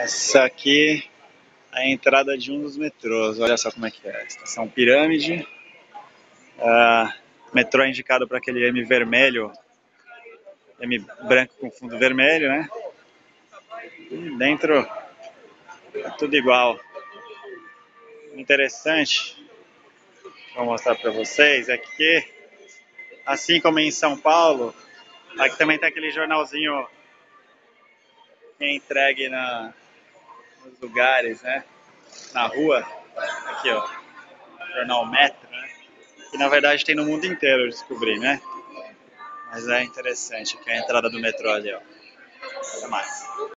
Essa aqui é a entrada de um dos metrôs. Olha só como é que é. Estação Pirâmide. Metrô é indicado para aquele M vermelho, M branco com fundo vermelho, né? E dentro é tudo igual. Interessante, vou mostrar para vocês aqui, assim como em São Paulo, aqui também tem aquele jornalzinho que é entregue nos lugares, né? Na rua, aqui ó, jornal Metro, né? Que na verdade tem no mundo inteiro, eu descobri, né? Mas é interessante, aqui é a entrada do metrô ali, ó. Até mais.